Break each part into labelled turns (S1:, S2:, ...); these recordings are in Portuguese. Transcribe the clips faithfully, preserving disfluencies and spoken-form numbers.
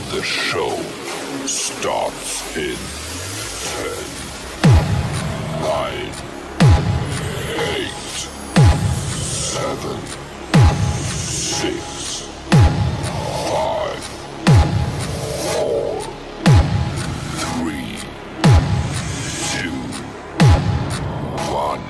S1: The show starts in ten, nine, eight, seven, six, five, four, three, two, one,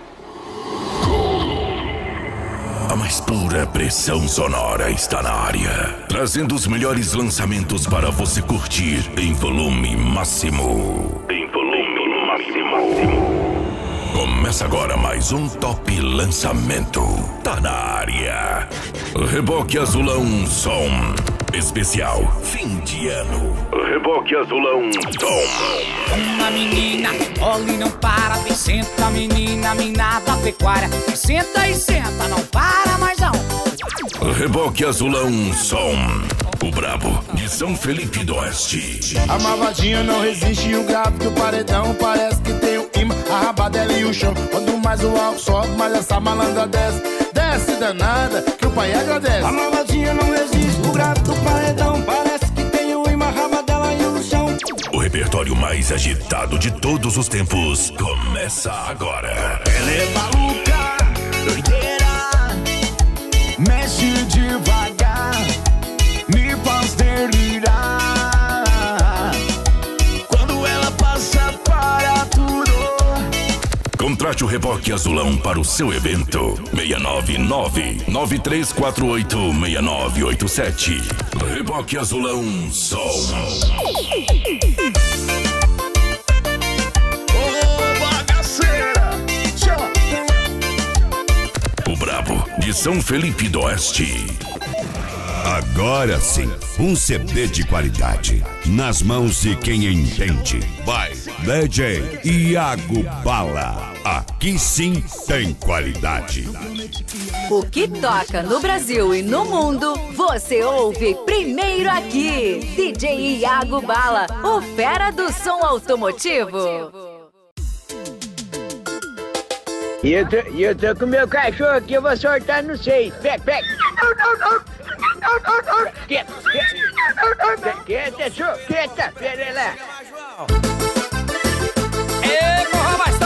S1: go!
S2: A mais pura pressão sonora está na área, trazendo os melhores lançamentos para você curtir em volume máximo. Em volume máximo. Começa agora mais um Top Lançamento. Tá na área. Reboque Azulão Som Especial Fim de Ano. Reboque Azulão Som.
S3: Uma menina rebola e não para, vem senta menina, minada pecuária, vem senta e senta, não para mais não.
S2: Reboque Azulão Som, o brabo de São Felipe do Oeste.
S4: A malvadinha não resiste, o grave do paredão parece que tem o imã, a raba dela e o chão. Quando mais o álcool sobe, mais essa malandra desce, desce danada, que o pai agradece. A malvadinha não resiste, o grave do paredão parece que tem o imã, a raba dela e o chão.
S2: O repertório mais agitado de todos os tempos começa agora.
S4: Ela é maluca, doideira, mexe devagar, me faz delirar. Quando ela passa para tudo.
S2: Contrate o Reboque Azulão para o seu evento. seis nove nove, nove três quatro oito, seis nove oito sete. Reboque Azulão Som.
S4: Ô, bagaceira!
S2: O brabo de São Felipe do Oeste.
S5: Agora sim, um C D de qualidade nas mãos de quem entende. Vai, D J Iago Bala. Aqui sim tem qualidade.
S6: O que toca no Brasil e no mundo, você ouve primeiro aqui. D J Iago Bala, o fera do som automotivo.
S7: E eu tô, eu tô com meu cachorro aqui, eu vou soltar no seis. Pega, pega. Quieta, quieta. Quieta, show. Quieta, pera lá.
S3: Ê, porra, mais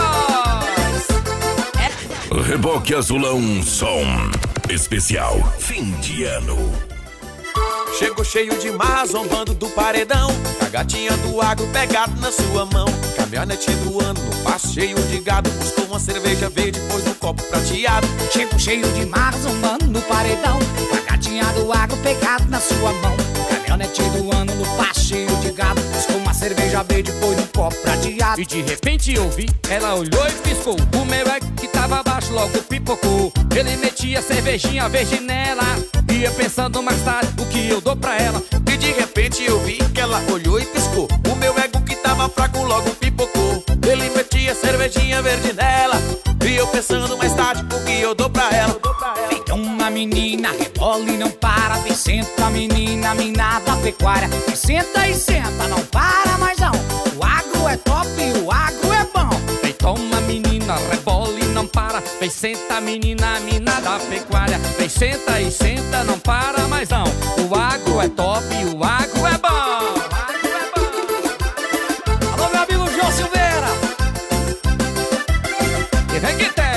S3: dois!
S2: Reboque Azulão Som Especial Fim de Ano.
S8: Chegou cheio de marra, zombando do paredão, a gatinha do agro pegado na sua mão. Caminhonete do ano, no passo cheio de gado, buscou uma cerveja verde, pôs no copo prateado.
S3: Chego cheio de mar, zombando no paredão, a gatinha do agro pegado na sua mão. Caminhonete do ano, no passo cheio de gado, buscou uma cerveja verde, pôs no copo prateado.
S9: E de repente eu vi, ela olhou e piscou. O meu é que tava abaixo logo pipocou. Ele metia cervejinha verde nela, ia pensando mais tarde o que eu dou pra ela.
S8: E de repente eu vi que ela olhou e piscou. O meu ego que tava fraco logo pipocou. Ele metia cervejinha verde nela, e eu pensando mais tarde o que eu dou pra ela.
S3: Então uma menina rebola e não para, vem senta menina, minada pecuária, vem senta e senta, não para mais não. O agro é top e o agro é bom.
S9: Vem toma menina, rebola e não para, vem senta menina, mina da pecuária, vem senta e senta, não para mais não. O agro é top e o agro é bom.
S3: Alô, meu amigo João Silveira,
S9: E vem que tem.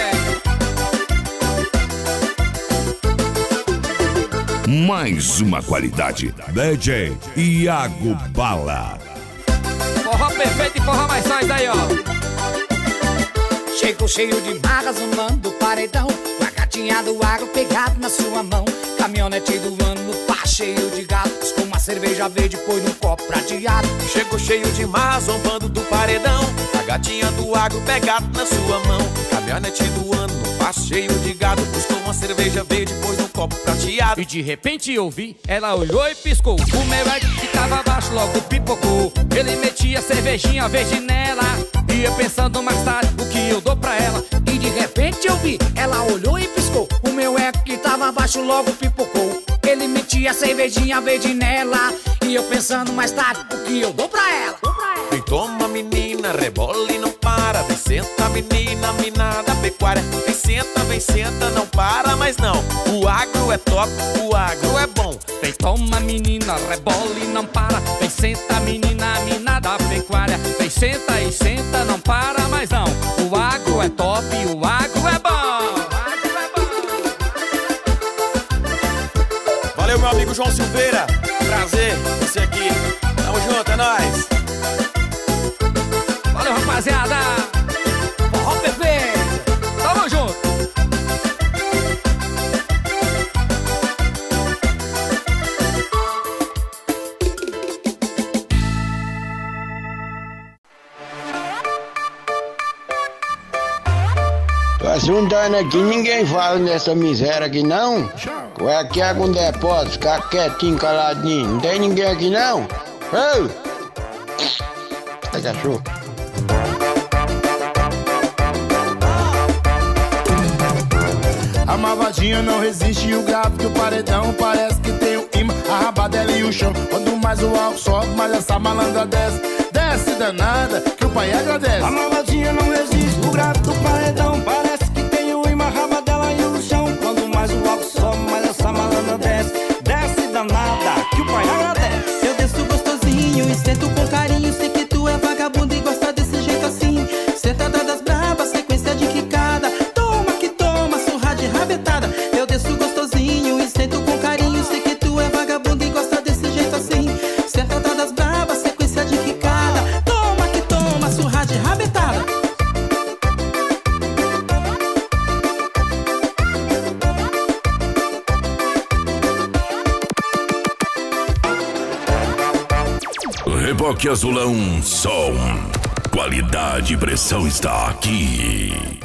S5: Mais uma qualidade, D J Iago Bala.
S9: Forró perfeito e forró mais dois aí, ó.
S3: chego cheio de marras, zombando paredão, com a gatinha do agro pegado na sua mão. Caminhonete do ano, no par cheio de gatos, com uma cerveja verde, põe num copo prateado.
S8: Chego cheio de marra, zombando do paredão, a gatinha do agro pegado na sua mão. Caminhonete do ano, no par cheio de gado, buscou uma cerveja verde, pôs num copo prateado.
S9: E de repente eu vi, ela olhou e piscou. O meu é que tava abaixo logo pipocou. Ele metia cervejinha verde nela, ia pensando mais tarde o que eu dou pra ela.
S3: E de repente eu vi, ela olhou e piscou. O meu eco que tava abaixo logo pipocou. Ele metia cervejinha verde nela, e eu pensando mais tarde o que eu dou pra ela.
S8: Vem toma menina, rebola e não para. Vem senta menina, mina da pecuária. Vem senta, vem senta, não para mais não. O agro é top, o agro é bom.
S9: vem toma menina, rebola e não para. Vem senta menina, mina da pecuária. Vem senta e senta, não para mais não. O agro é top, o agro é bom.
S8: Valeu, meu amigo João Silveira. Prazer, você aqui. Tamo junto, é nóis.
S9: Valeu, rapaziada. Forró perfeito. Tamo junto.
S7: Tô assuntando aqui, ninguém fala nessa miséria aqui não. Qual é que é com depósito? Ficar quietinho, caladinho. Não tem ninguém aqui não? Ô! Ai, cachorro.
S4: A malvadinha não resiste e o grave que o paredão parece que tem o imã, a raba dela e o chão. Quanto mais o álcool sobe, mais essa malandra desce. Desce danada, que o pai agradece.
S10: A malvadinha não resiste, o grave do paredão parece que tem o imã, a raba dela e o chão. Quanto mais o álcool sobe, mais essa malandra desce. Desce danada, que o pai agradece.
S11: Eu desço gostosinho e sento com carinho. Sei que tu é vagabundo e gosta desse jeito assim. Sentada das brabas, sequência de quicada. Toma que toma, surra de rabetada. Eu desço gostosinho e sento com carinho. Sei que tu é vagabundo e gosta desse jeito assim. Sentada das brabas, sequência de quicada. Toma que toma, surra de rabetada.
S2: Reboque Azulão Som. Qualidade e pressão está aqui.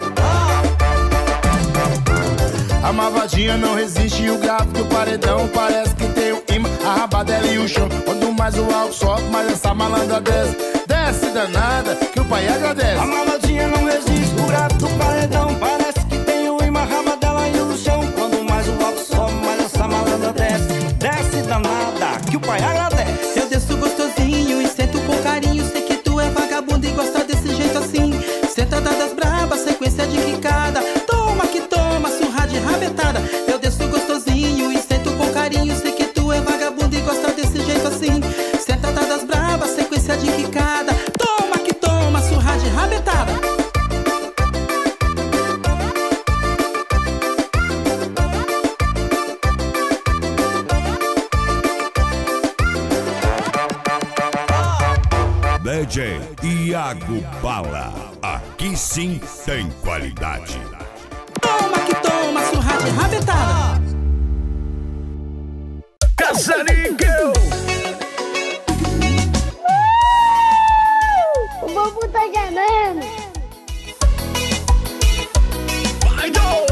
S4: A malvadinha não resiste e o grave do paredão parece que tem o imã, a raba dela e o chão. Quanto mais o álcool sobe, mais essa malandra desce. Desce danada, que o pai agradece.
S10: A malvadinha não resiste, o grave do paredão parece que tem o imã, a raba dela e o chão. Quanto mais o álcool sobe, mais essa malandra desce. Desce danada, que o pai agradece.
S11: Eu desço gostosinho e sento com carinho. Sei que tu é vagabundo e gosta desse jeito assim. Sentada das brabas, sequência de quicada. Toma que toma, surra de rabetada. Eu desço gostosinho e sento com carinho. Sei que tu é vagabundo e gosta desse jeito assim. Sentada das brabas, sequência de quicada. Toma que toma, surra de rabetada.
S5: D J Iago Bala. Aqui sim tem qualidade.
S11: Toma que toma, surra de rabetada.
S10: Caçarinho!
S12: O bobo tá ganhando.
S10: Vai, do!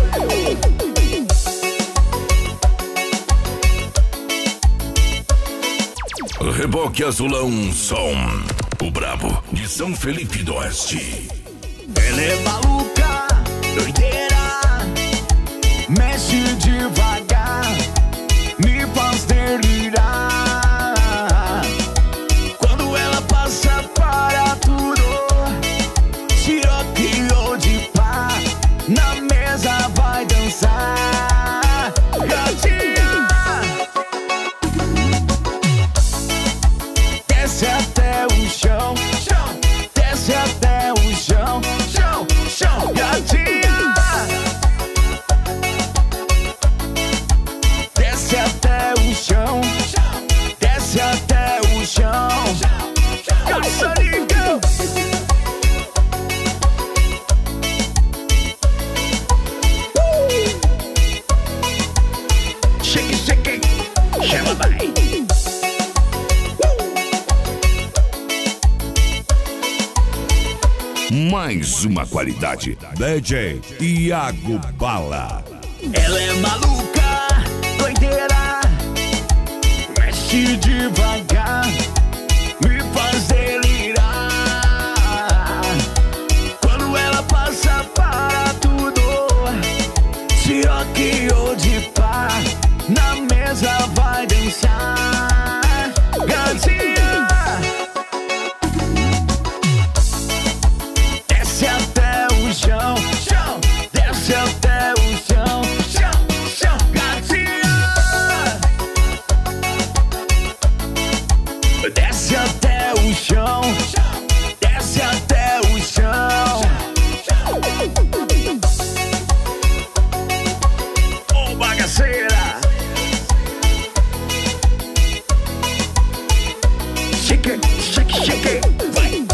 S2: Reboque Azulão Som. O brabo de São Felipe do Oeste.
S10: Ela é maluca, doideira, mexe devagar, me faz delirar. Quando ela passa para tudo, tiroteio de pá, na mesa vai dançar. Gatinha, desce até o chão, chão, desce até o chão, chão, chão, gatinha. Desce até o chão, desce até o chão, caçarinho. Shake, shake, chama vai.
S5: Mais uma qualidade. D J Iago Bala.
S10: Ela é maluca, doideira, mexe devagar, me faz delirar. Quando ela passa para tudo, tiroteio de pá, na mesa vai dançar. Gatinha, desce até o chão, chão, desce até o chão, chão, chão, gatinha.
S13: Chique, vai.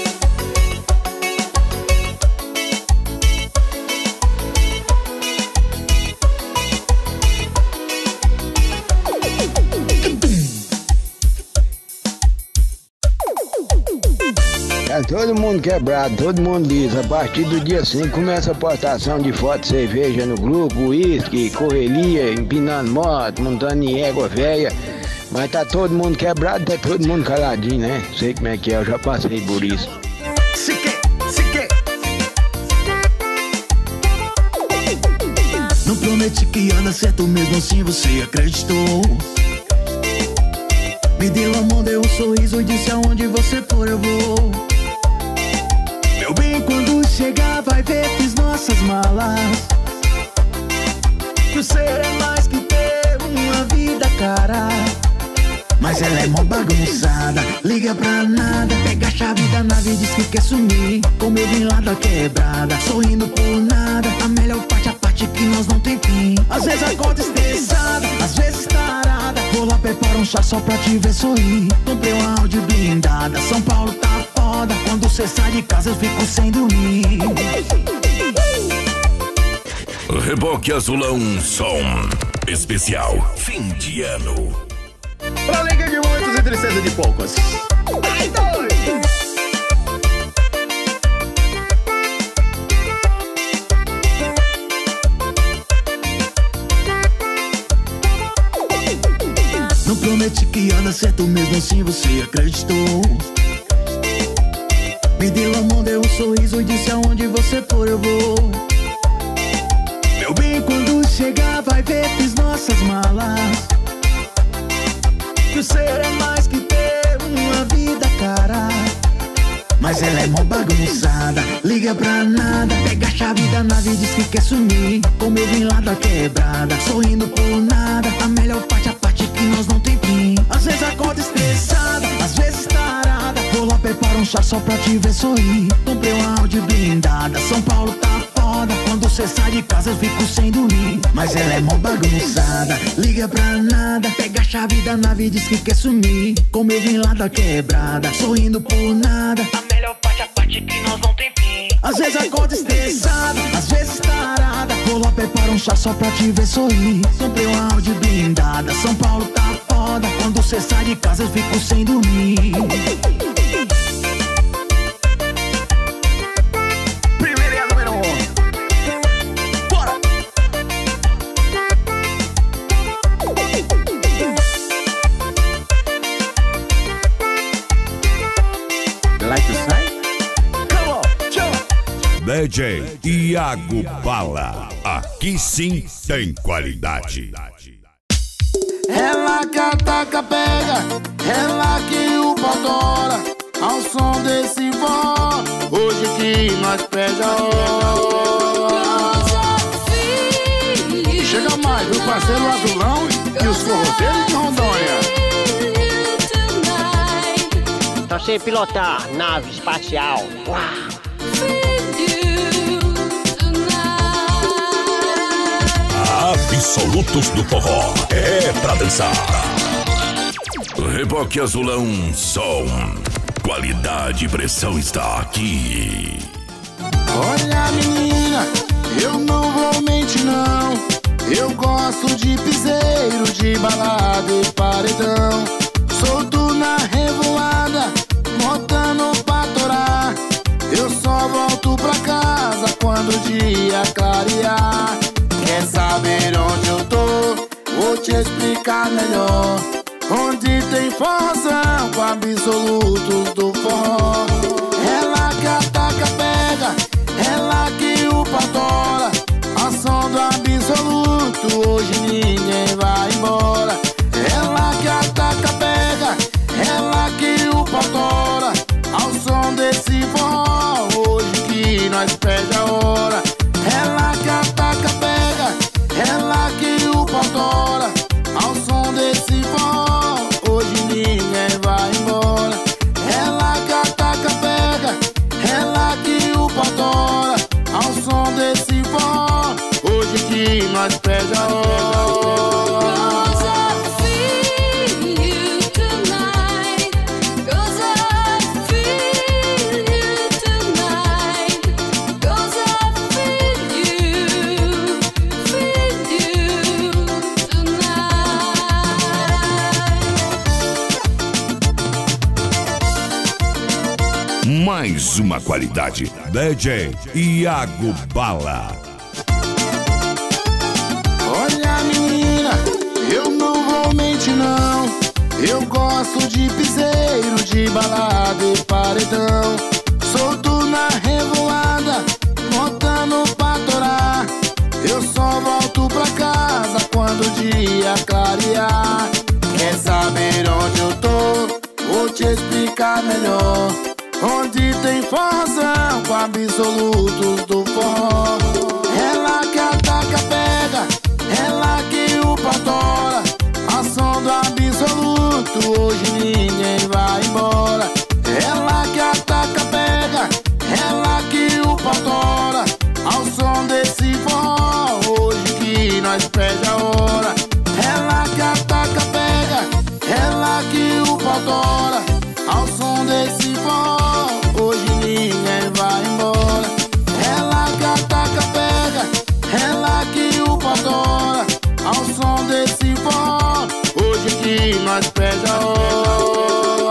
S7: Tá todo mundo quebrado, todo mundo liso. A partir do dia cinco começa a postação de foto de cerveja no grupo, uísque, correria, empinando moto, montando em égua velha. Mas tá todo mundo quebrado, tá todo mundo caladinho, né? Sei como é que é, eu já passei por isso.
S13: Sique, sique. Não prometi que ia dar certo, mesmo assim você acreditou. Me deu a mão, deu um sorriso e disse aonde você for eu vou. Meu bem, quando chegar vai ver, fiz nossas malas. Que o ser é mais que ter uma vida, cara. Mas ela é mó bagunçada, liga pra nada. Pega a chave da nave e diz que quer sumir. Como eu vim lá da quebrada, sorrindo por nada. A melhor parte, a parte que nós não tem fim. Às vezes acorda estressada, às vezes tarada. Vou lá, preparo um chá só pra te ver sorrir. Comprei uma Audi blindada, São Paulo tá foda. Quando cê sai de casa eu fico sem dormir.
S2: Reboque Azulão Som Especial Fim de Ano.
S13: Pra alegria de muitos e tristeza de poucos. Ai, doido! Não prometi que ia dar certo, mesmo assim você acreditou. Me deu a mão, deu um sorriso e disse aonde você for eu vou. Meu bem, quando chegar vai ver, fiz nossas malas. Que o ser é mais que ter uma vida, cara. Mas ela é mó bagunçada, liga pra nada. Pega a chave da nave e diz que quer sumir. Como eu vim lá da quebrada, sorrindo por nada. A melhor parte, a parte que nós não tem fim. Às vezes acorda estressada, às vezes tarada. Vou lá, preparo um chá só pra te ver sorrir. Comprei uma Audi blindada, São Paulo tá foda. Quando cê sai de casa eu fico sem dormir. Mas ela é mó bagunçada, liga pra nada. Pega a chave da nave e diz que quer sumir. Como eu vim lá da quebrada, sorrindo por nada. A melhor parte, a parte que nós não tem fim. Às vezes acorda estressada, às vezes tarada. Vou lá, preparo um chá só pra te ver sorrir. Comprei uma Audi blindada, São Paulo tá foda. Quando cê sai de casa eu fico sem dormir. Primeira número um. Bora! Like to say? Come on, show!
S5: D J Iago Bala. Aqui sim tem qualidade.
S4: Ela que ataca, pega, ela que o pau tora. Ao som desse vó, hoje que nós pede a hora. Chega mais, o parceiro Azulão e os forrozeiros de Rondônia.
S14: Então sei pilotar nave espacial. Uau.
S2: Absolutos do forró, é pra dançar. Reboque Azulão Som. Qualidade e pressão está aqui.
S4: Olha menina, eu não vou mentir não. Eu gosto de piseiro, de balada e paredão. Solto na revoada, botando pra torar. Eu só volto pra casa quando o dia clarear. Quer saber onde eu tô? Vou te explicar melhor. Onde tem forrozão com absolutos do forró. Ela que ataca, pega, ela que o pau tora. A som do absoluto, hoje ninguém vai embora. Ela que ataca, pega, ela que o pau tora. Ao som desse forró, hoje que nós pede a hora. Ela que ataca, pega, ela que o pau tora. Ao som desse forró, hoje ninguém vai embora. Ela que ataca, pega, ela que o pau tora. Ao som desse forró, hoje que nós pede a hora.
S5: mais uma qualidade. D J Iago Bala.
S4: Olha, menina, eu não vou mentir não. Eu gosto de piseiro, de balada e paredão. Solto na revoada, montando pra torar. Eu só volto pra casa quando o dia clarear. Quer saber onde eu tô? Vou te explicar melhor. Onde tem forrozão com absolutos do forró. Ela que ataca, pega, ela que o patora. A som do absoluto, hoje ninguém vai embora. Ela que ataca, pega, ela que o patora. Ao som desse forró, hoje que nós perde a hora. Ela que ataca, pega, ela que o patora. Ao som desse forró, hoje ninguém vai embora. Ela que ataca, pega, ela que o patora. Ao som desse forró, hoje que nós perde a hora.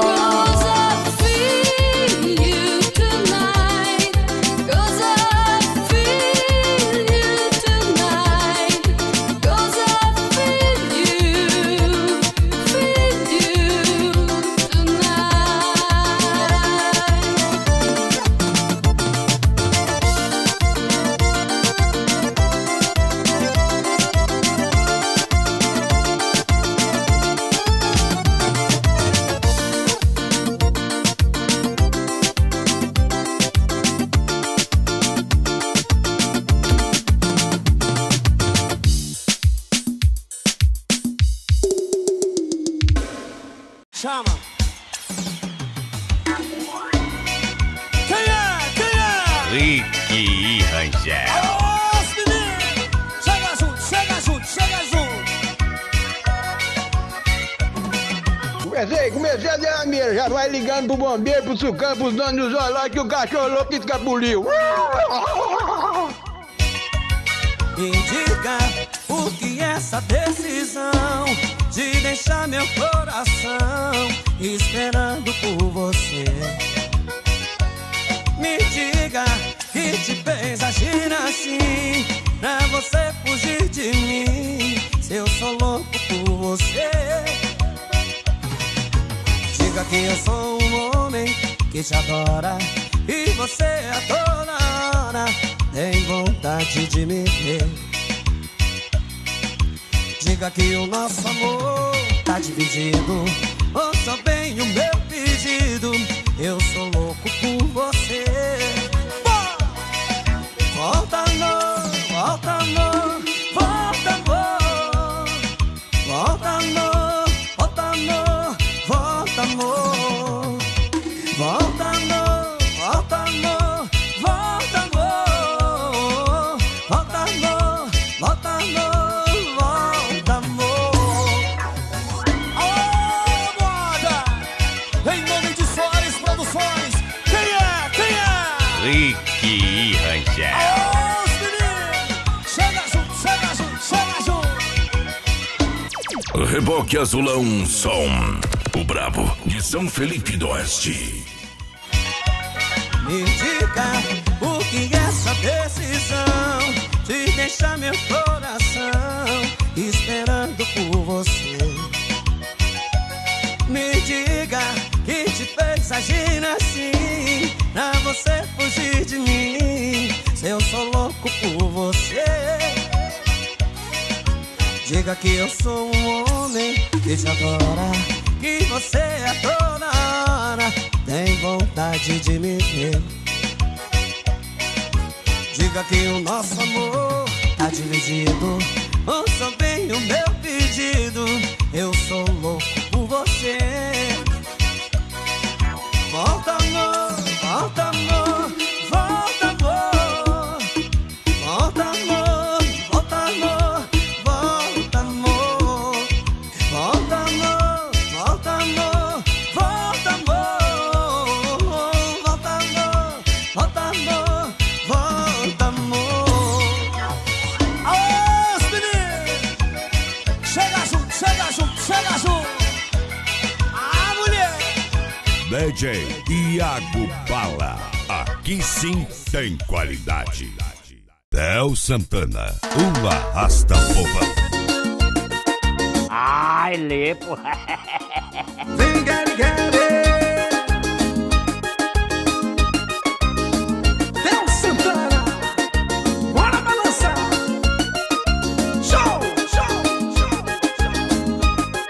S10: Chama. Quem é? Quem é?
S2: Ricky Rangel.
S10: Alô, os meninos! Chega junto, chega junto, chega junto.
S7: Comecei, comecei a dar a mira. Já vai ligando pro bombeiro, pro sucão, pros donos do zoológico, que o cachorro louco escapuliu.
S10: Me diga por que essa decisão de deixar meu coração esperando por você. Me diga que te fez agir assim, pra você fugir de mim, se eu sou louco por você. Diga que eu sou um homem que te adora, e você a toda hora tem vontade de me ver. Diga que o nosso amor tá dividido, ouça bem o meu pedido, eu sou louco por você. Volta amor, volta amor, volta amor. Volta amor, volta amor, volta amor. Volta amor, volta amor, volta amor. Volta amor, volta amor.
S2: Ricky Rangel.
S10: Alô, os meninos! Chega junto, chega junto, chega junto!
S2: Reboque Azulão Som, o brabo de São Felipe do Oeste.
S10: Me diga por que essa decisão de deixar meu coração esperando por você. Me diga que te fez agir assim, pra você fugir de mim, se eu sou louco por você. Diga que eu sou um homem que te adora, que você a toda hora tem vontade de me ver. Diga que o nosso amor tá dividido, ouça bem o meu pedido, eu sou louco por você. Volta amor, volta amor, volta amor. Volta amor, volta amor, volta amor. Volta amor, volta amor, volta amor. Volta amor, volta amor, volta amor. Alô, os meninos! Chega junto, chega junto, chega junto!
S5: D J Iago Bala. Aqui sim tem qualidade. Theo Santana, o arrasta povão.
S14: Ai, lepo.
S10: Vem, get, get it. Theo Santana, bora balançar. Show, show, show, show.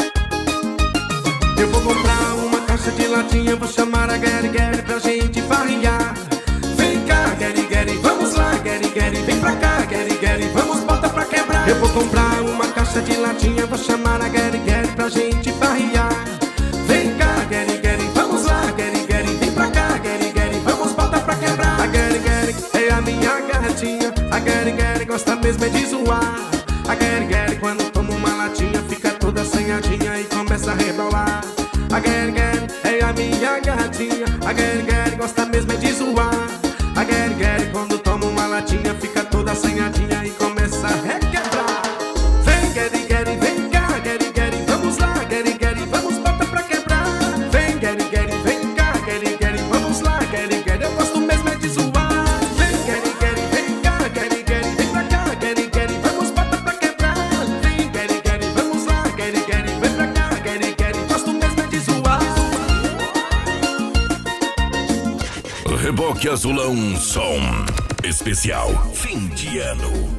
S10: Eu vou comprar uma caixa de latinha, vou chamar a Gary Gary pra gente farriar. Vem cá, Gary Gary, vamos lá, Gary Gary, vem pra cá, Gary Gary, vamos bota pra quebrar. Eu vou comprar uma caixa de latinha, vou chamar a Gary Gary pra gente farriar. Vem cá, Gary Gary, vamos lá, Gary Gary, vem pra cá, Gary Gary, vamos bota pra quebrar. A Gary Gary é a minha gatinha, a Gary Gary gosta mesmo é de zoar. A Gary Gary quando toma uma latinha fica toda assanhadinha e começa a rebolar. A Gary Gary é a minha gatinha, a Gary Gary gosta mesmo é de zoar. A Gary Gary quando toma uma latinha fica toda assanhadinha e começa a requebrar. Vem Gary Gary, vem cá Gary Gary, vamos lá Gary Gary, vamos bota pra quebrar. Vem Gary Gary, vem cá Gary Gary, vamos lá Gary Gary, eu gosto mesmo é de zoar. Vem Gary Gary, vem cá Gary Gary, vem pra cá Gary Gary, vamos bota pra quebrar. Vem Gary Gary, vamos lá Gary Gary, vem pra cá Gary Gary, gosto mesmo é de zoar.
S2: Reboque Azulão Som Especial Fim de Ano.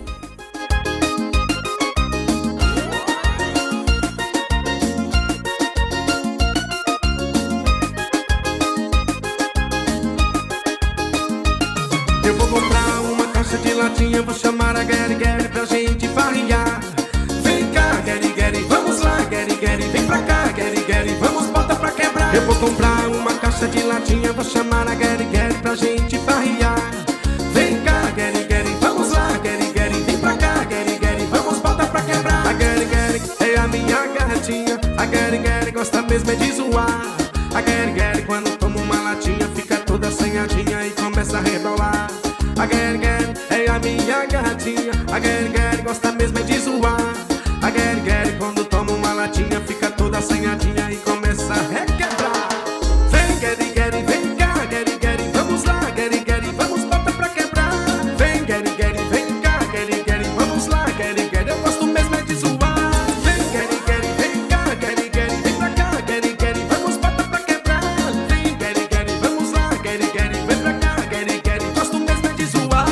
S10: Eu vou comprar uma caixa de latinha, vou chamar a Gary Gary pra gente farriar. Vem cá Gary Gary, vamos lá Gary Gary, vem pra cá Gary Gary, vamos bota pra quebrar. Eu vou comprar uma caixa de latinha, vou chamar a Gary Gary pra gente farriar. Vem cá Gary Gary, vamos lá Gary Gary, vem pra cá Gary Gary, vamos bota pra quebrar. A Gary Gary é a minha gatinha, a Gary Gary gosta mesmo é de zoar. A Gary Gary quando toma uma latinha fica toda assanhadinha e começa a rebolar. A Gary Gary é a minha gatinha, a Gary Gary gosta mesmo é de zoar. A Gary Gary quando toma uma latinha fica toda assanhadinha e começa a requebrar. Vem Gary Gary, vem cá Gary Gary, vamos lá Gary Gary, vamos bota pra quebrar. Vem Gary Gary, vem cá Gary Gary, vamos lá Gary Gary, eu gosto mesmo é de zoar. Vem Gary Gary, vem cá Gary Gary, vem pra cá Gary Gary, vamos bota pra quebrar. Vem Gary Gary, vamos lá Gary Gary, vem pra cá Gary Gary, gosto mesmo é de zoar.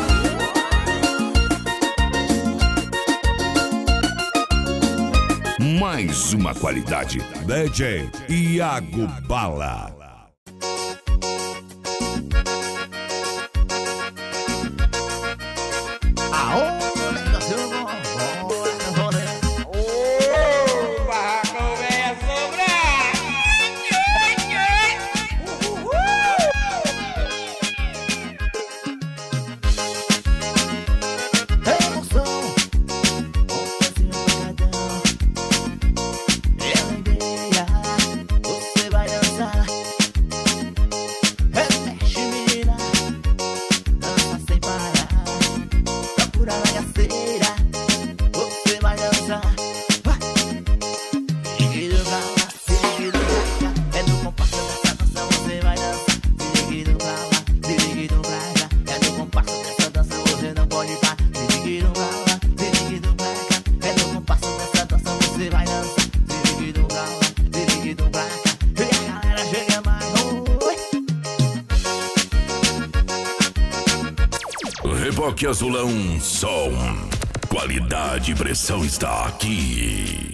S5: Mais uma qualidade. D J Iago Bala.
S2: Reboque Azulão Som. Qualidade e pressão está aqui.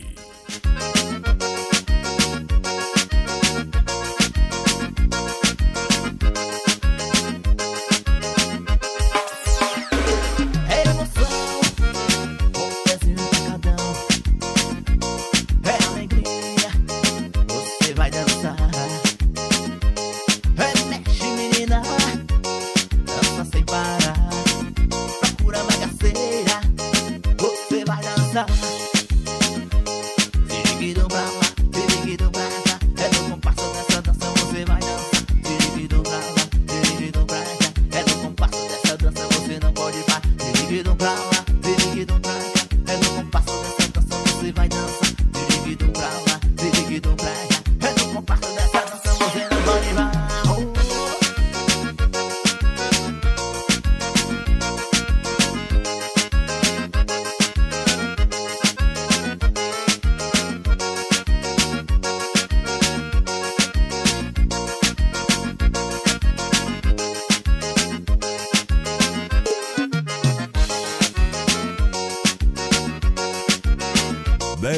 S10: Vai dançar, dividido pra cá. É no compasso dessa dança, você não pode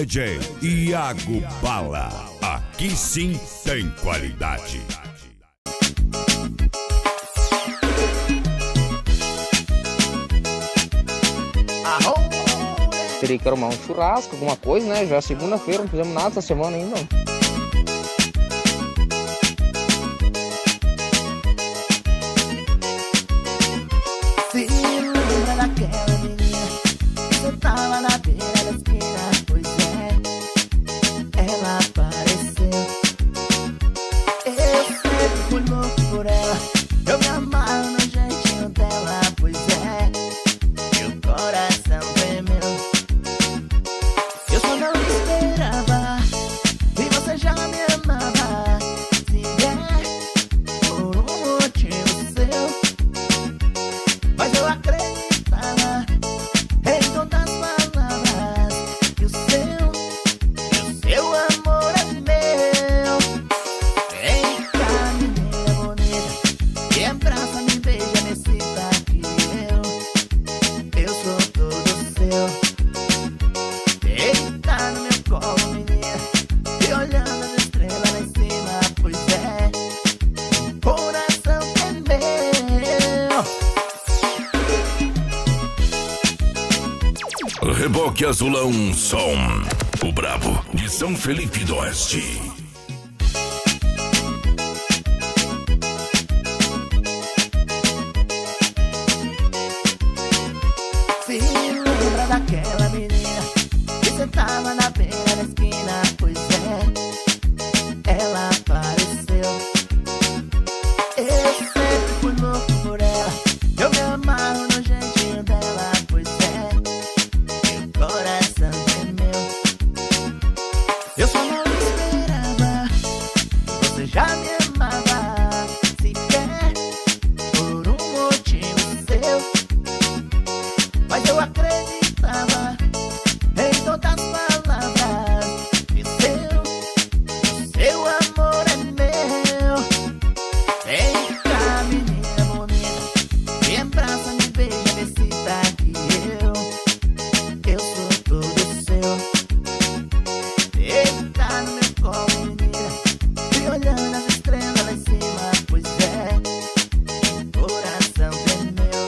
S5: D J Iago Bala. Aqui sim tem qualidade.
S15: Teria que arrumar um churrasco, alguma coisa, né? Já é segunda-feira, não fizemos nada essa semana ainda.
S16: Se lembra daquela menina que você tava na beira da esquina? Pois é, ela apareceu. Eu sempre fui louco por ela, eu me amarro no jeitinho dela. Pois é, meu coração tremeu. Eu só não esperava e você já me amava. Se é por um motivo seu, mas eu acreditava em todas as palavras que o seu, que o seu amor é meu. Vem cá, menina bonita, me abraça, me beija, me excita que eu, eu sou todo seu. Deita no meu colo, menina, e olhando as estrelas lá em cima. Pois é, coração que é meu.
S2: Reboque Azulão Som, o brabo de São Felipe do Oeste.
S16: Se lembra daquela menina que você tava na beira da esquina? Pois é, ela apareceu. Eu sempre fui louco por ela, eu me amarro no jeitinho dela. Pois é, meu coração é meu. Eu só não esperava, você já me amava. Sequer por um motivo seu, mas eu acreditava em todas as palavras que o seu, o seu amor é meu. Vem cá, menina bonita, me abraça, me beija, me excita que eu, eu sou todo seu. Deita no meu colo, menina, e olhando as estrelas lá em cima. Pois é, coração é meu.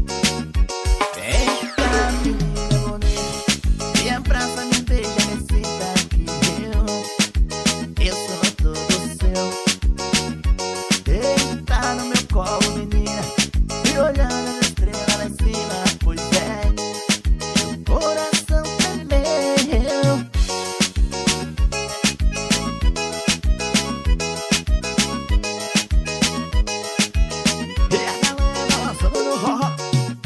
S16: Vem cá, menina bonita, me abraça, me beija, me excita que eu, eu sou todo seu. Deita no meu colo, menina, e olhando as estrelas lá em cima. Pois é, coração é meu. E a galera lançando no rock.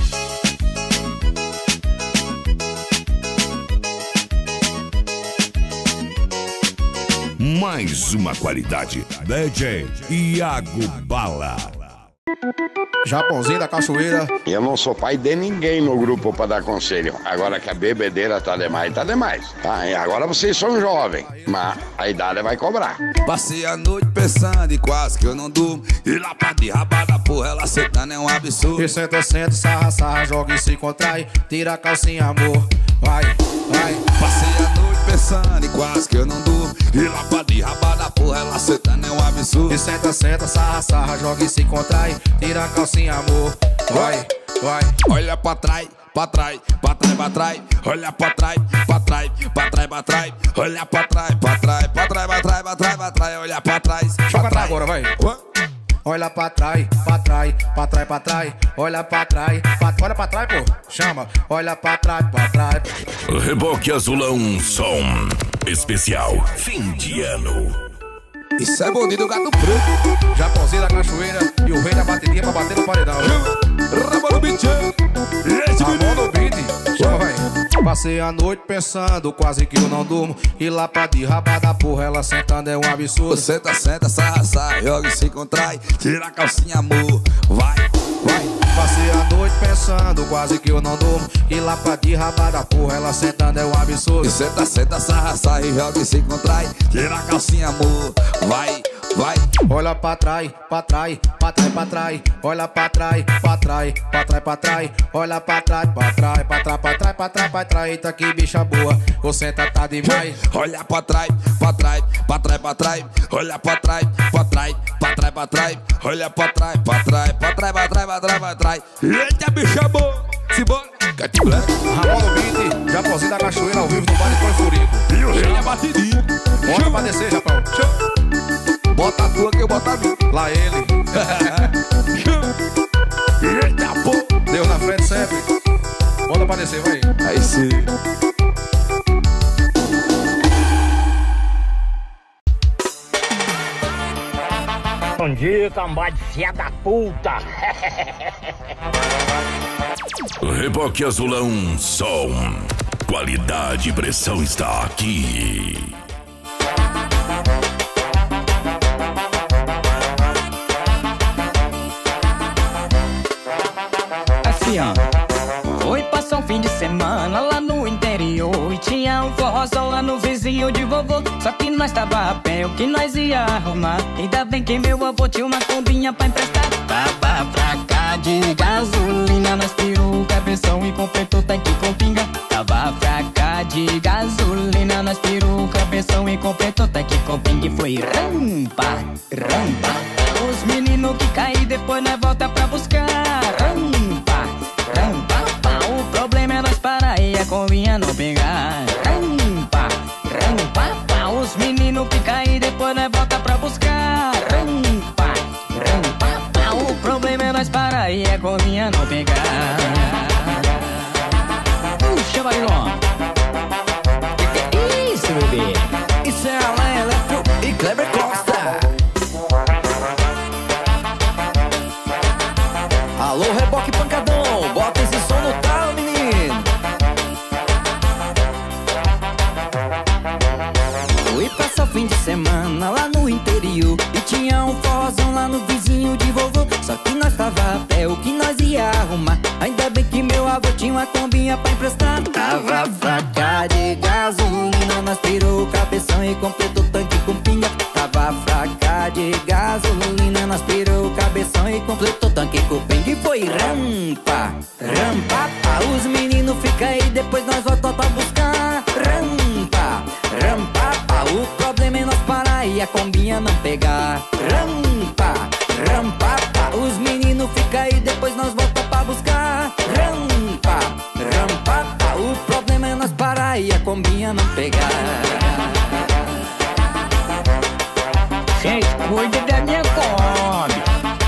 S5: Mais uma qualidade. D J Iago Bala.
S17: Japãozinho da Cachoeira.
S7: Eu não sou pai de ninguém no grupo pra dar conselho. Agora que a bebedeira tá demais, tá demais. Tá, e agora vocês são jovens, mas a idade vai cobrar.
S18: Passei a noite pensando e quase que eu não durmo. E lá pra de rabada, porra, ela sentando é um absurdo.
S17: E senta, senta, sarra, sarra, joga e se contrai. Tira a calcinha, amor. Vai, vai.
S18: Passei a noite pensando e quase que eu não durmo. E lá pra de rabada, porra, ela sentando é um absurdo.
S17: E senta, senta, sarra, sarra, joga e se contrai. Tira a calcinha, amor. Vai, vai.
S18: Olha pra trás, pra trás, pra trás, pra trás. Olha pra trás, pra trás, pra trás, pra trás. Olha pra trás, pra trás, pra trás, pra trás, pra trás, pra trás. Olha pra trás.
S17: Joga pra agora, vai. Olha pra trás, pra trás, pra trás, pra trás. Olha pra trás, pra... olha pra trás, pô. Chama. Olha pra trás, pra trás.
S2: Reboque Azulão Som, especial fim de ano.
S18: Isso é bonito, gato preto.
S17: Japãozinho da Cachoeira e o rei da bateria pra bater no paredão.
S18: Rabo no beat.
S17: Ramon no beat. Chama, vai. Passei a noite pensando, quase que eu não durmo. E lá pra de rabada, porra, ela sentando é um absurdo.
S18: Senta, senta, sarra, sarra, joga e se contrai. Tira a calcinha, amor. Vai, vai.
S17: Passei a noite pensando, quase que eu não durmo. E lá pra de rabada, porra, ela sentando é um absurdo.
S18: E senta, senta, sarra, sarra, joga e se contrai. Tira a calcinha, amor. Vai, vai.
S17: olha pra trás, pra trás, pra trás, pra trás, olha pra trás, pra trás, pra trás, pra trás, olha pra trás, pra trás, pra trás, pra trás, pra trás, pra trás, eita que bicha boa, você tá, tá demais.
S18: Olha pra trás, pra trás, pra trás, pra trás, olha pra trás, pra trás, pra trás, pra trás, olha pra trás, pra trás, pra trás, pra trás, pra trás, pra trás, eita bicha boa, simbora, Cat Black,
S17: Ramon no beat, Japozinho da Cachoeira ao vivo no baile com Furico.
S18: E o rei é batidinho.
S17: Bota pra descer, Japão.
S18: Bota a tua que eu boto a minha.
S17: Lá ele.
S18: Eita, pô.
S17: Deus na frente sempre. Bota pra descer, vai.
S18: Aí sim.
S14: Bom dia, cambade filha da puta.
S2: Reboque Azulão Som. Qualidade e pressão está aqui.
S3: Assim, ó. Foi passar um fim de semana lá no interior e tinha um forrozão lá no vizinho de vovô. Só que nós tava a pé, o que nós ia arrumar? Ainda bem que meu avô tinha uma combinha pra emprestar. Tava pra cá de gasolina, nós pirou o cabeção e completou tanque com pinga. Tava pra cá de gasolina, nós pirou o cabeção e completou tanque com pinga. E foi rampa, rampa. Os meninos que caí depois nós volta pra buscar. Rampa, rampa. O problema é nós parar e a combinha não pegar. Rampa, rampa. Os meninos que caí depois nós volta pra buscar. Rampa, rampa. O problema é nós parar e a combinha não pegar. Puxa, Babilon. Que que é isso, bebê? Isso é Alain Electro e Kleber Costa. Alô, reboque pancadão, bota esse som no talo, menino. Fui passar o fim de semana lá no interior e tinha um forrozão lá no vizinho de vovô. Só que nós tava a pé, o que nós ia arrumar? Ainda bem que meu avô tinha uma combinha pra emprestar. Tava fraca de gasolina, nós tirou o cabeção e completou o tanque com pinga. Tava fraca de gasolina, nós tirou o cabeção e completou o tanque com pinga. E foi rampa, rampa. Os meninos ficam aí, depois nós voltamos pra buscar. Rampa, rampa. O problema é nós parar e a combinha não pegar. Rampa, rampa. Os meninos ficam aí, depois nós voltamos pra buscar. Rampa, rampa. O problema é nós parar e a combinha não pegar. Gente, cuida da minha Kombi.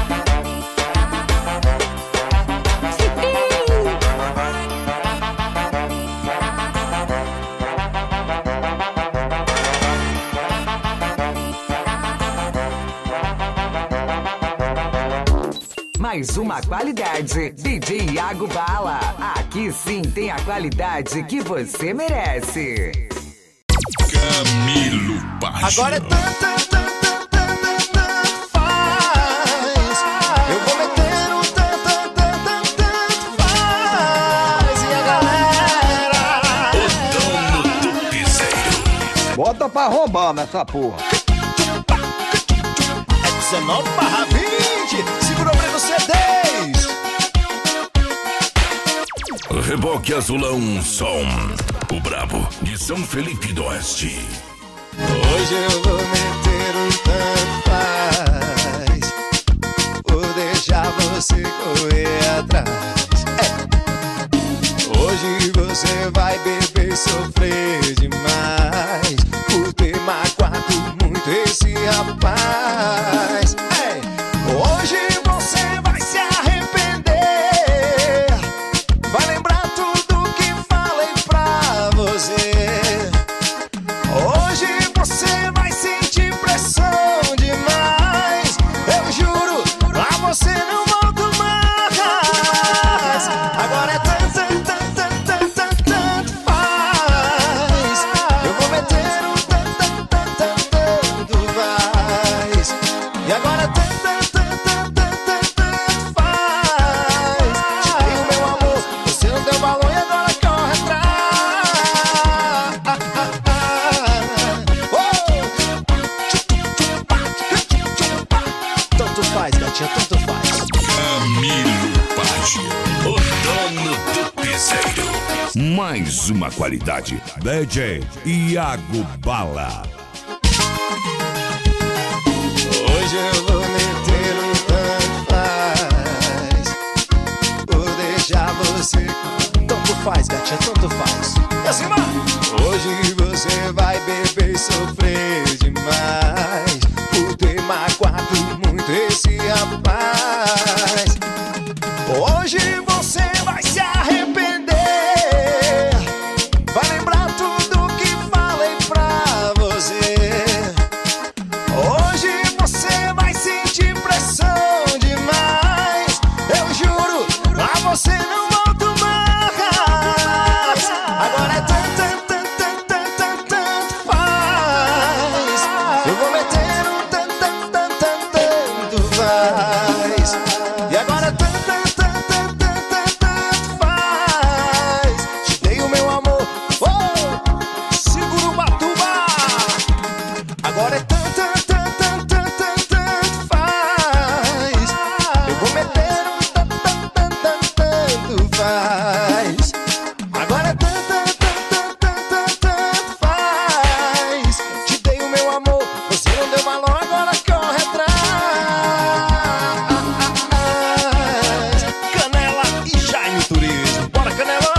S19: Mais uma qualidade, D J Iago Bala. Aqui sim tem a qualidade que você merece.
S2: Camilo Paixão.
S4: Agora é tanto, tanto, tanto, tanto, tanto faz. Eu vou meter um tanto, tanto, tanto, tanto faz. E a galera?
S2: O dono do piseiro.
S14: Bota pra roubar nessa porra.
S4: É dezenove barra vinte. Segura o breno C dez.
S2: Reboque Azulão Som. O brabo de São Felipe do Oeste.
S4: Hoje eu vou meter um tanto faz. Vou deixar você correr atrás. É. Hoje você vai beber e sofrer demais por ter magoado muito esse rapaz. É. Hoje você vai se arrepender. Vai lembrar tudo que falei pra você. Hoje você vai sentir pressão demais. Eu juro, pra você não volto mais. Agora é tanto, tanto, tanto, tanto, tanto faz. Eu vou meter um tanto, tanto, tanto, tanto faz. E agora é tanto, tanto, tanto, tanto, tanto faz. Tirei o meu amor, você não deu valor e agora corre atrás.
S20: faz, gatinha, tanto faz.
S2: Camilo Págio, o dono do piseiro.
S5: Mais uma qualidade. D J Iago Bala.
S21: Hoje eu vou meter um tanto faz. Vou deixar você.
S20: Tanto faz, gatinha, tanto faz.
S21: E assim vai. Hoje você vai beber e sofrer demais por ter magoado muito esse rapaz. Hoje você vai se arrepender. Vai lembrar tudo que falei pra você. Hoje você vai sentir pressão demais. Eu juro, pra você não volto mais. Agora é tanto, tanto, tanto, tanto, tanto, tanto faz. Eu vou meter um tanto, tanto, tanto, tanto, tanto faz. E agora é tanto, tanto, tanto, tanto, tanto, tanto faz. Te dei o meu amor, oh, segura o batuba. Agora é tanto, tanto, tanto, tanto, tanto, tanto faz. Eu vou meter um tanto, tanto, tanto, tanto, tanto faz. Agora é tanto, tanto, tanto, tanto, tanto faz. Te dei o meu amor, você não deu valor, agora corre atrás. Canela e Jaime Turismo, bora Canelão!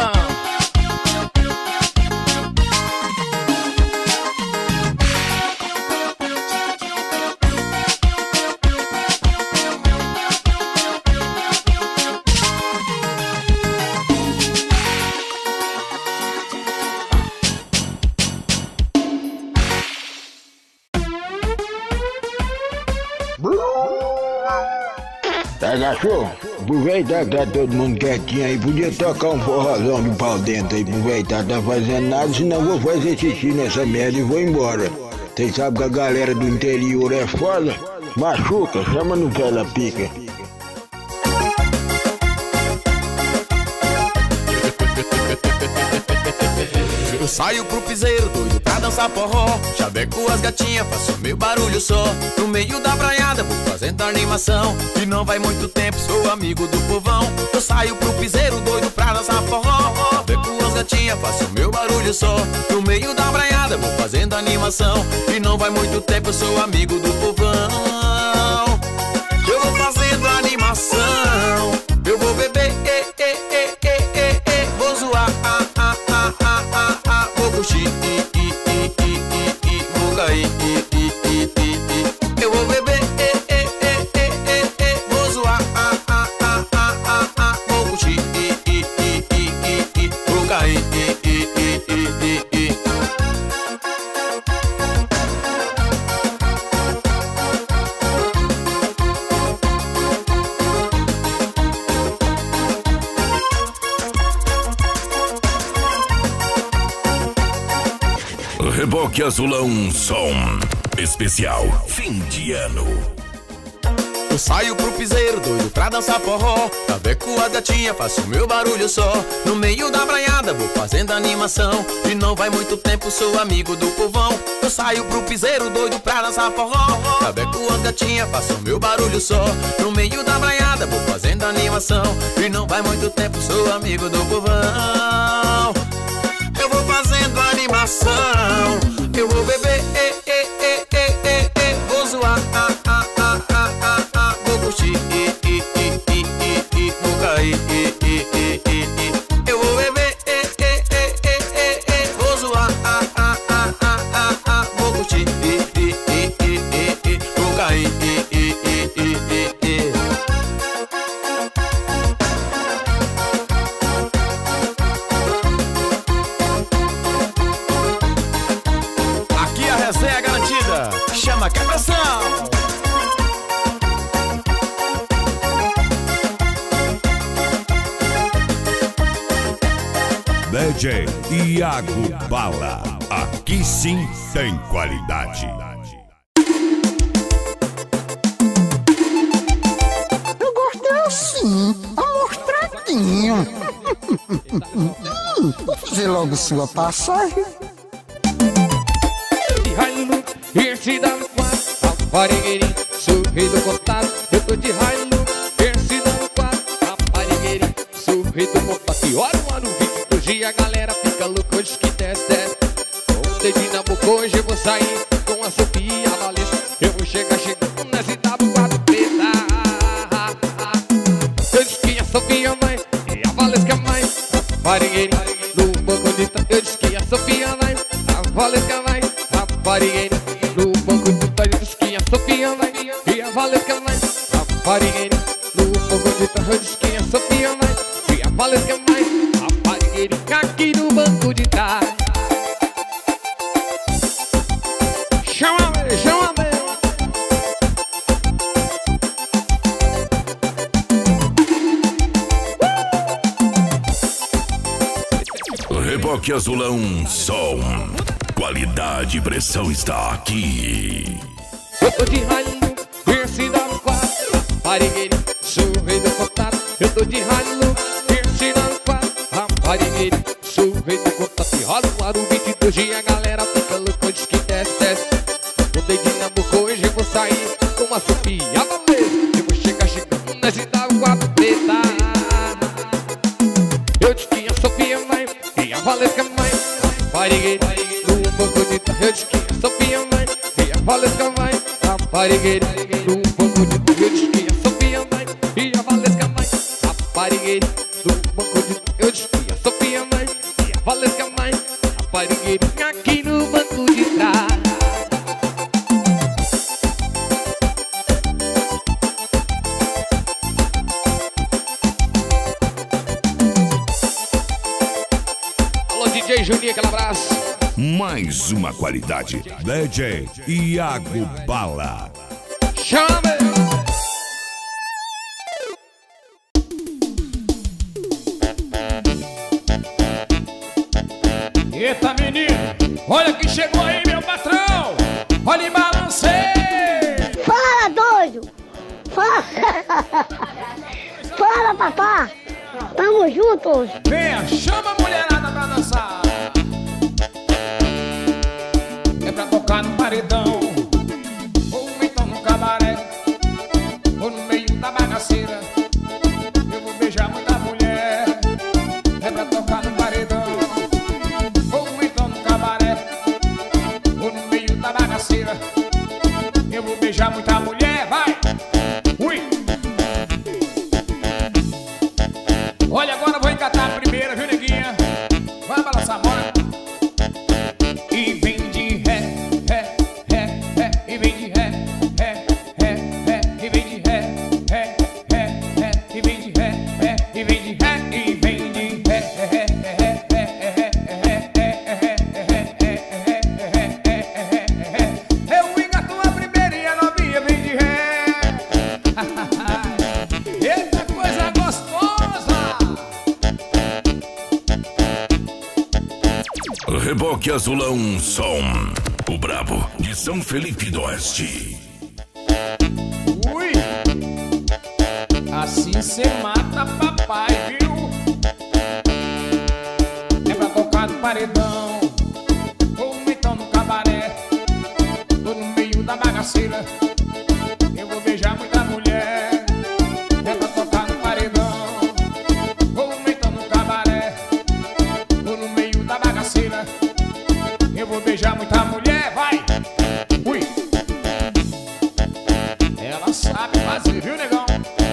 S7: Tá, cachorro? Aproveitar que tá todo mundo quietinho aí, podia tocar um forrozão de pau dentro aí, aproveitar, tá fazendo nada, senão vou fazer xixi nessa merda e vou embora. Vocês sabem que a galera do interior é foda? Machuca, chama no pé da pica.
S8: Eu saio pro piseiro, doido pra dançar forró. Chaveco as gatinhas, faço meu barulho só. No meio da braiada, vou fazendo animação. E não vai muito tempo, sou amigo do povão. Eu saio pro piseiro, doido pra dançar forró. Chaveco as gatinhas, faço meu barulho só. No meio da braiada, vou fazendo animação. E não vai muito tempo, sou amigo do povão. Eu vou fazendo animação. Eu vou beber, e, e, e, e, e, e. Vou zoar, ah, ah, ah, ah, ah, ah. Vou curtir, i, i, i, i, i, i. Vou cair, i, i, i, i, i. Eu vou beber, e, e, e, e, e, e. Vou zoar, ah, ah, ah, ah, ah, ah. Vou curtir, i, i, i, i, i, i. Vou cair, i, i, i, i, i, i.
S2: Reboque Azulão Som Especial Fim de Ano.
S8: Eu saio pro piseiro, doido pra dançar forró. Chaveco a gatinha, faço meu barulho só. No meio da braiada, vou fazendo animação. E não vai muito tempo, sou amigo do povão. Eu saio pro piseiro, doido pra dançar forró. Chaveco a gatinha, faço meu barulho só. No meio da braiada, vou fazendo animação. E não vai muito tempo, sou amigo do povão. Eu vou fazendo animação. Eu vou beber, e, e, e, e, e, e. Vou zoar, ah, ah, ah, ah, ah, ah. Vou curtir, e, e, e, e, e, e. Vou cair, e, e, e, e, e. Eu vou beber, e, e, e, e, e, e. Vou zoar, ah, ah, ah, ah, ah, ah. Vou curtir, e, e, e, e, e, e. Vou cair, e, e, e, e, e, e. Essa é a garantida, chama Cabeção.
S5: D J Iago Bala, aqui sim tem qualidade.
S22: Eu gostei assim, amostradinho. Vou fazer logo sua passagem.
S9: E se dá no quarto, alvarigueirinho, sorriso cortado. tô de Hilux, vencida no quadro, raparigueira, sorrido, motoque. Olha o ano vídeo do dia, a galera fica louca, hoje que desce, desce. Com o dedinho na boca, hoje eu vou sair com a Sofia Valesca. Eu vou chegar chegando nessa W quatro preta. Eu disse que a Sofia vai e a Valesca vai, raparigueira, no banco de trás. Eu disse que a Sofia vai, a Valesca vai, raparigueira, no banco de trás. Eu disse que a Sofia vai e a Valesca vai, raparigueira, no banco de trás. Eu disse que a Sofia vai e a Valesca vai, raparigueira, aqui no banco de trás. Chama, chama,
S2: Reboque Azulão, som. Qualidade e pressão está aqui.
S9: Eu tô de Hilux, vencida no quadro, raparigueira, sorrido contato. Eu tô de Hilux, vencida no quadro, raparigueira, sorrido contato. E rola o aro vinte e dois dias, a galera fica louca, diz que desce, desce. Com o dedinho na boca, hoje eu vou sair com a Sofia Valesca. Eu vou chegar chegando nessa W quatro preta. Eu disse que a Sofia vai e a Valesca vai, raparigueira, no banco de trás. Eu disse que a Sofia vai e a Valesca vai, raparigueira, no banco de trás. Eu disse que a Sofia vai e a Valesca vai, raparigueira, no banco de trás. Eu disse que a Sofia vai e a Valesca vai, raparigueira, aqui no banco de trás. D J Juninho, aquele abraço.
S5: Mais uma qualidade. D J Iago Bala.
S9: Chame! Eita, menino, olha quem chegou aí, meu patrão. Olha e balancei.
S12: Fala, doido. Fala. Fala, papá. Tamo juntos.
S9: Venha, chama a mulherada pra dançar. É pra tocar no paredão, ou então no cabaré, ou no meio da bagaceira. Eu vou beijar muita mulher. É pra tocar no paredão, ou então no cabaré, ou no meio da bagaceira. Eu vou beijar muita mulher, vai! Ui! Olha, agora eu vou encatar a primeira, viu, neguinha? Vai balançar a bola. E vem de ré, ré, ré, ré. E vem de ré, ré, ré, ré. E vem de ré, ré, ré, ré. E vem de ré, ré. E vem de ré, e vem de ré, ré, ré, ré. Eu engato a primeira e a novinha vem de ré. Eita coisa gostosa!
S2: Reboque Azulão, som. O brabo de São Felipe do Oeste.
S9: Ui! Assim cê mata papai, viu? É pra tocar no paredão, ou então no cabaré, ou no meio da bagaceira. Eu vou beijar muita mulher. É pra tocar no paredão, ou então no cabaré, ou no meio da bagaceira. Eu vou beijar muita mulher, vai! Ui! Ela sabe fazer, viu, negão?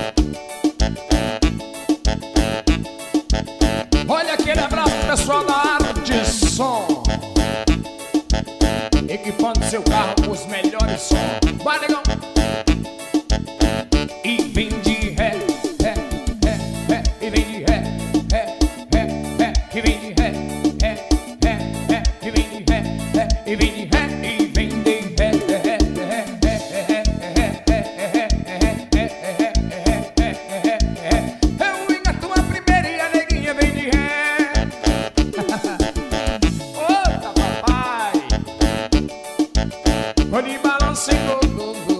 S9: Olha aquele abraço pro pessoal da Arte Som, equipando seu carro com os melhores sons. Vai, negão! E vem de ré, ré, ré, ré. E vem de ré, ré, ré, ré. E vem de ré, ré, ré, ré. E vem de ré, ré. E vem de ré, e vem de ré, ré, ré, ré. Eu engato a primeira e a neguinha vem de ré. Outra, papai. Quando balança em todo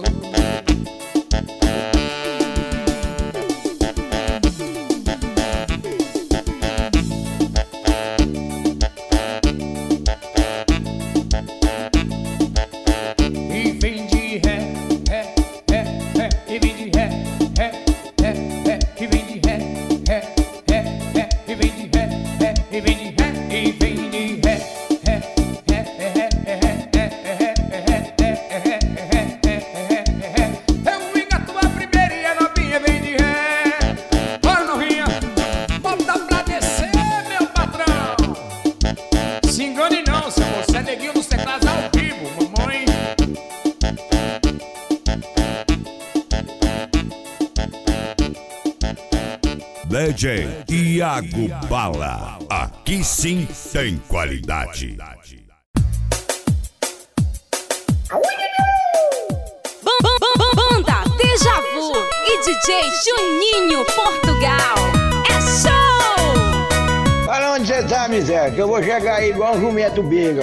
S5: D J Iago Bala, aqui sim tem qualidade.
S1: Banda Deja Vu e D J Juninho Portugal. É show!
S7: Fala onde você tá, miséria, que eu vou chegar aí igual um jumento biga.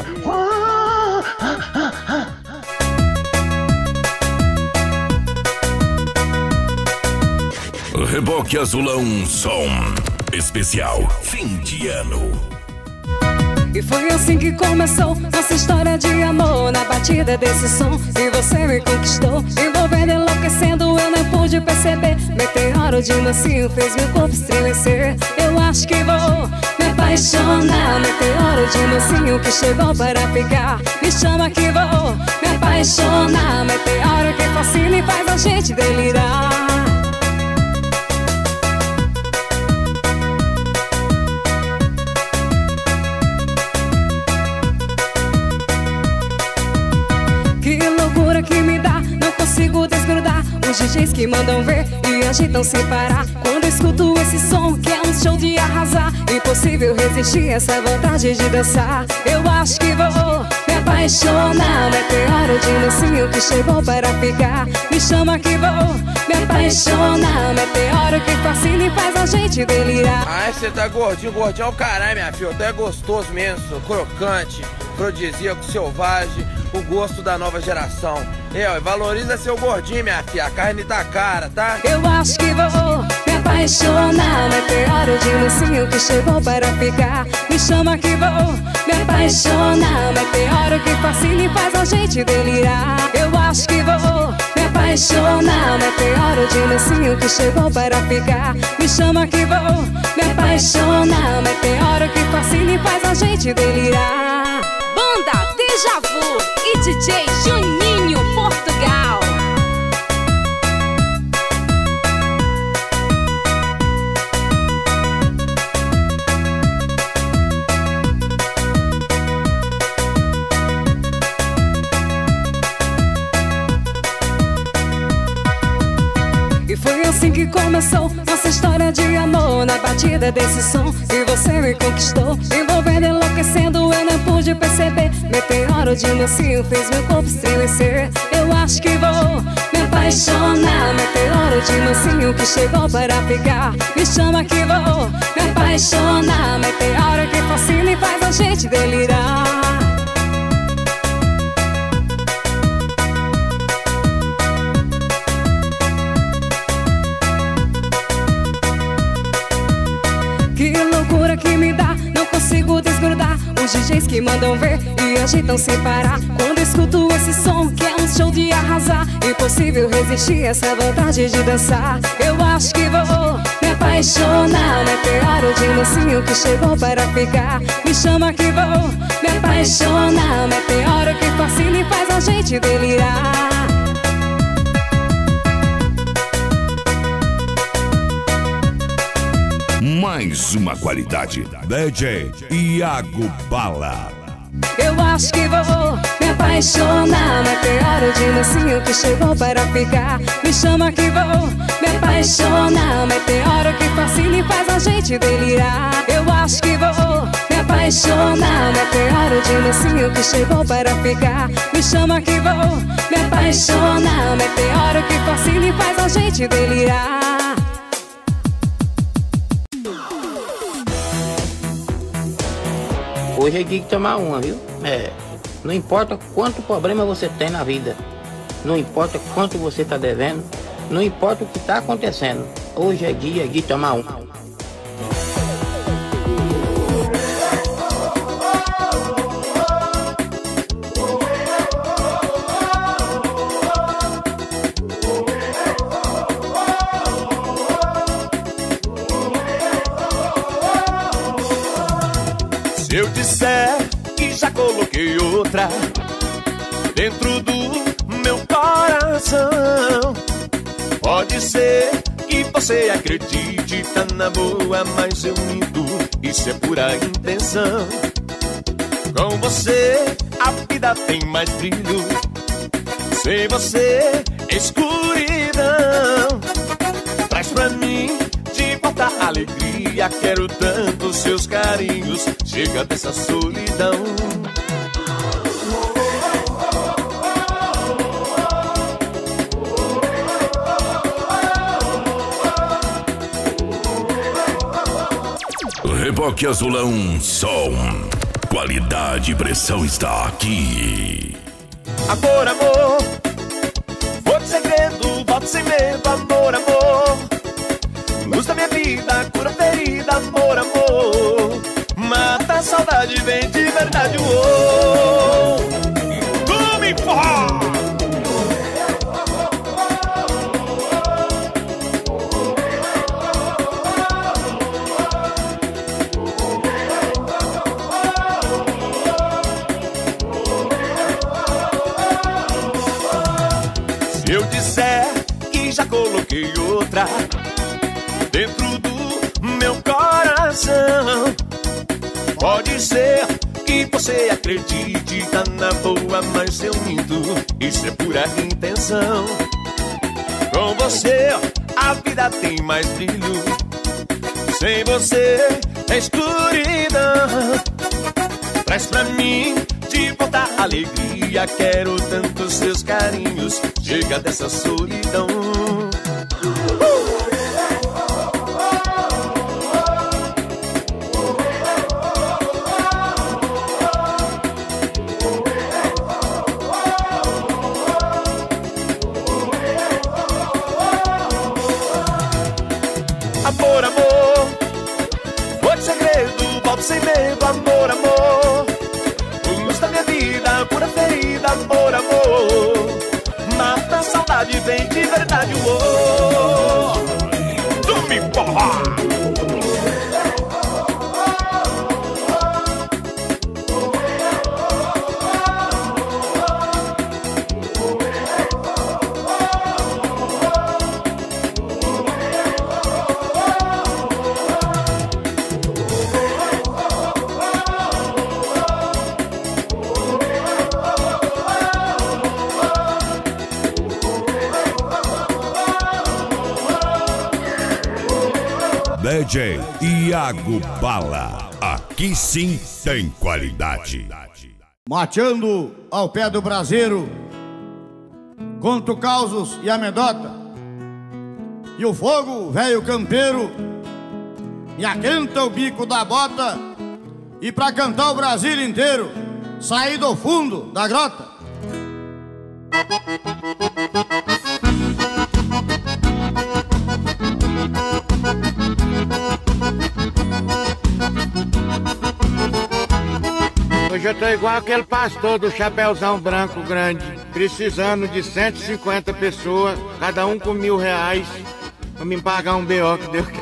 S2: Reboque Azulão Som Especial Fim de Ano.
S6: E foi assim que começou nossa história de amor, na batida desse som. E você me conquistou, envolvendo, enlouquecendo, eu não pude perceber. Meteoro de mansinho fez meu corpo estremecer. Eu acho que vou me apaixonar. Meteoro de mansinho que chegou para ficar. Me chama que vou me apaixonar. Meteoro que fascina e faz a gente delirar. Que me dá, não consigo desgrudar. Os D Js que mandam ver e agitam sem parar. Quando escuto esse som que é um show de arrasar, impossível resistir essa vontade de dançar. Eu acho que vou me apaixonar. Meteoro de mansinho que chegou para ficar. Me chama que vou me apaixonar. Meteoro que fascina e faz a gente delirar.
S23: Ai, você tá gordinho, gordinho é o caralho, minha filha. Até gostoso mesmo, crocante, afrodisíaco, selvagem. O gosto da nova geração. Eu, valoriza seu gordinho, minha filha. A carne tá cara, tá?
S6: Eu acho que vou me apaixonar. Meteoro de mansinho que chegou para ficar. Me chama que vou me apaixonar. Meteoro que fascina e faz a gente delirar. Eu acho que vou me apaixonar. Meteoro de mansinho que chegou para ficar. Me chama que vou me apaixonar. Meteoro que fascina e faz a gente delirar.
S1: Banda Deja Vu e D J Juninho Portugal.
S6: E foi assim que começou nossa história de amor, na batida desse som. E você me conquistou, envolvendo, enlouquecendo, eu não pude perceber. Meteoro de mansinho fez meu corpo estremecer. Eu acho que vou me apaixonar. Meteoro de mansinho que chegou para ficar. Me chama que vou me apaixonar. Meteoro que fascina e faz a gente delirar. Que loucura que me dá, não consigo desgrudar. Os D Js que mandam ver e agitam sem parar. Quando escuto esse som que é um show de arrasar, impossível resistir essa vontade de dançar. Eu acho que vou me apaixonar. Meteoro de mansinho que chegou para ficar. Me chama que vou me apaixonar. Meteoro que fascina e faz a gente delirar.
S5: Mais uma qualidade. D J Iago Bala.
S6: Eu acho que vou me apaixonar. Meteoro de mansinho que chegou para ficar. Me chama que vou me apaixonar. Meteoro que fascina e faz a gente delirar. Eu acho que vou me apaixonar. Meteoro de mansinho que chegou para ficar. Me chama que vou me apaixonar. Meteoro que fascina e faz a gente delirar.
S24: Hoje é dia de tomar uma, viu? É. Não importa quanto problema você tem na vida. Não importa quanto você está devendo. Não importa o que está acontecendo. Hoje é dia de tomar uma.
S25: Se eu disser que já coloquei outra dentro do meu coração, pode ser que você acredite, tá na boa, mas eu minto, isso é pura intenção. Com você a vida tem mais brilho, Sem você, escuridão. Traz pra mim de volta a alegria. Quero tanto seus carinhos. Chega dessa solidão.
S2: Reboque Azulão Som. Qualidade e pressão está aqui.
S25: Amor, amor, outro segredo, volto sem medo. Amor, amor, luz da minha vida, cura ferida. Amor, amor, mata a saudade, vem de verdade. Oh, come forró. Se eu disser que já coloquei outra dentro do meu coração, pode ser que você acredite, tá na boa, mas eu minto. Isso é pura intenção. Com você a vida tem mais brilho. Sem você é escuridão. Traz pra mim de volta a alegria. Quero tanto seus carinhos. Chega dessa solidão. Amor, amor, outro segredo, volto sem medo. Amor, amor, luz da minha vida, cura ferida. Amor, amor, mata a saudade, vem de verdade. Oh, tu me porra.
S5: D J Iago Bala. Aqui sim tem qualidade.
S4: Mateando ao pé do braseiro, conto causos e amedota. E o fogo, velho campeiro, me aquenta o bico da bota. E pra cantar o Brasil inteiro, saí do fundo da grota.
S10: Hoje eu tô igual aquele pastor do chapéuzão branco grande, precisando de cento e cinquenta pessoas, cada um com mil reais, pra me pagar um B O que deu.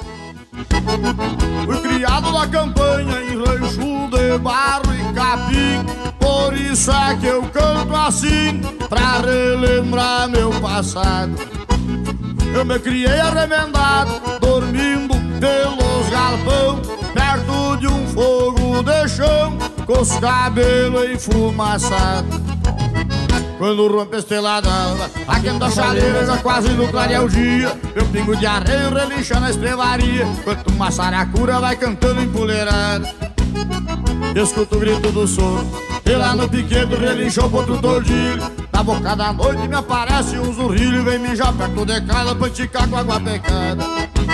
S4: Fui criado na campanha em rancho de barro e capim, por isso é que eu canto assim, pra relembrar meu passado. Eu me criei arremendado, dormindo pelos galpão, perto de um fogo de chão, com os cabelos enfumaçados. Quando rompe a estrela d'alva, aquenta a chaleira, já quase no clarear o dia. Meu pingo de arreio relincha na estrevaria, enquanto uma saracura vai cantando empoleirada. Escuto o grito do sono, e lá no piquedo relinchou o ponto tordilho. Na boca da noite me aparece um zurrilho, vem mijar perto de casa pra esticar com água pecada.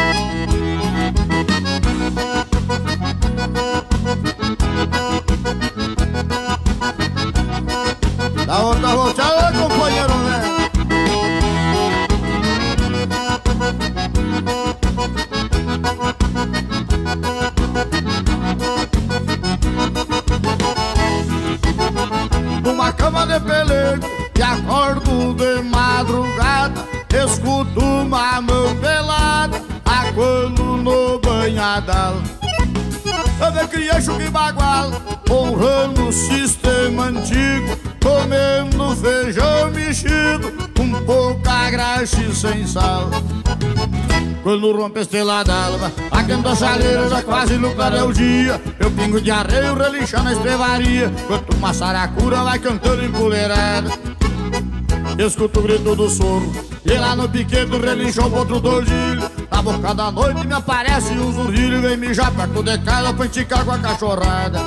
S4: Da outra volteada, companheiro, né? Numa cama de pelego e acordo de madrugada, escuto uma mão pelada, aquando no banhadal. Eu me criei chuque bagual, honrando o sistema antigo, comendo feijão mexido, com pouca graxa e sem sal. Quando rompe a estrela d'alva, aquenta a chaleira, já quase no clarear o dia. Eu pingo de arreio, relincha na estrevaria, enquanto uma saracura vai cantando empoleirada. escuto o grito do soro. E lá no piquete relinchou outro tordilho. Na boca da noite me aparece um zurrilho. Vem mijar perto de casa pra enticar com a cachorrada.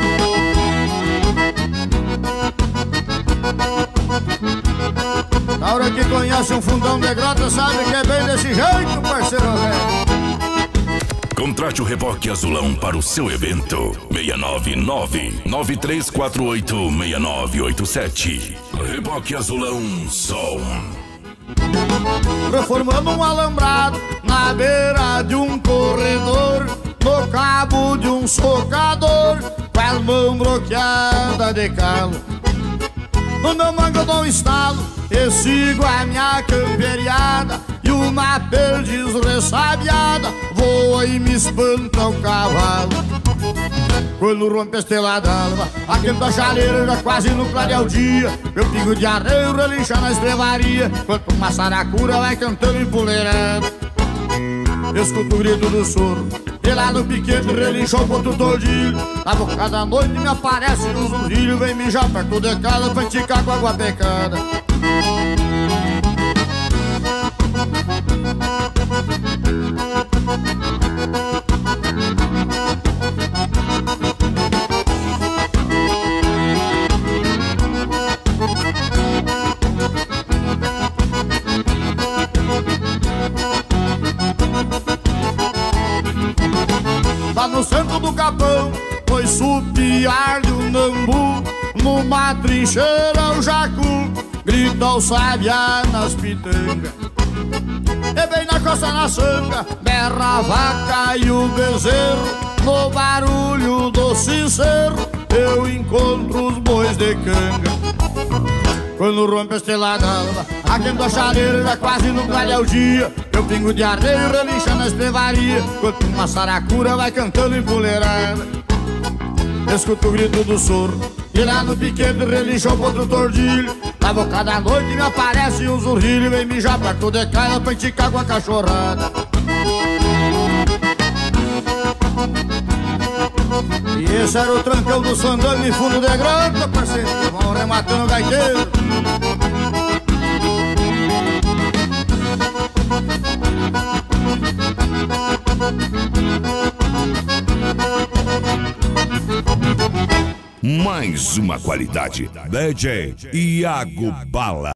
S4: Na hora que conhece um fundão de grota, sabe que é bem desse jeito, parceiro velho.
S2: Contrate o Reboque Azulão para o seu evento. seis nove nove, nove três quatro oito, seis nove oito sete. Reboque Azulão Som.
S4: Reformando um alambrado na beira de um corredor, no cabo de um socador, com as mãos bloqueadas de calo. No meu mango eu dou um estalo e sigo a minha camperiada, e uma perdiz ressabiada voa e me espanta o cavalo. Quando rompe a estrela d'alva, aquenta a chaleira já quase no clarear o dia. Meu pingo de arreio relincha na estrevaria, enquanto uma saracura vai cantando empoleirando. Escuto o grito do soro, e lá no piquete relinchou outro tordilho. Na boca da noite me aparece um zurrilho. Vem mijar perto de casa pra enticar com água pecada. Lá no centro do capão foi supiar-lhe o nambu. Numa trincheira o jacu grita o sabiá nas pitangas. E bem na costa na sanga berra a vaca e o bezerro. No barulho do sincero eu encontro os bois de canga. Quando rompe a estrela d'alva, aquenta a chaleira já quase no clarear o dia. Eu pingo de areia relincha na estrevaria, enquanto uma saracura vai cantando empoleirada. Escuto o grito do soro, e lá no piquete relinchou outro tordilho. Na boca da noite me aparece um zurrilho. Vem mijar perto de casa pra enticar com a cachorrada. E esse era o trancão do sandango em fundo de grota, parceiro. Vão rematando o gaiteiro.
S5: Mais uma qualidade. D J Iago Bala.